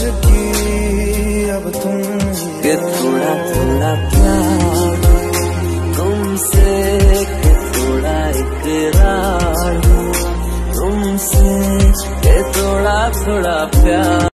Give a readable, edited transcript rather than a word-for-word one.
की अब तुम के थोड़ा थोड़ा प्यार तुमसे, के थोड़ा इकरार तुमसे, के थोड़ा थोड़ा प्यार।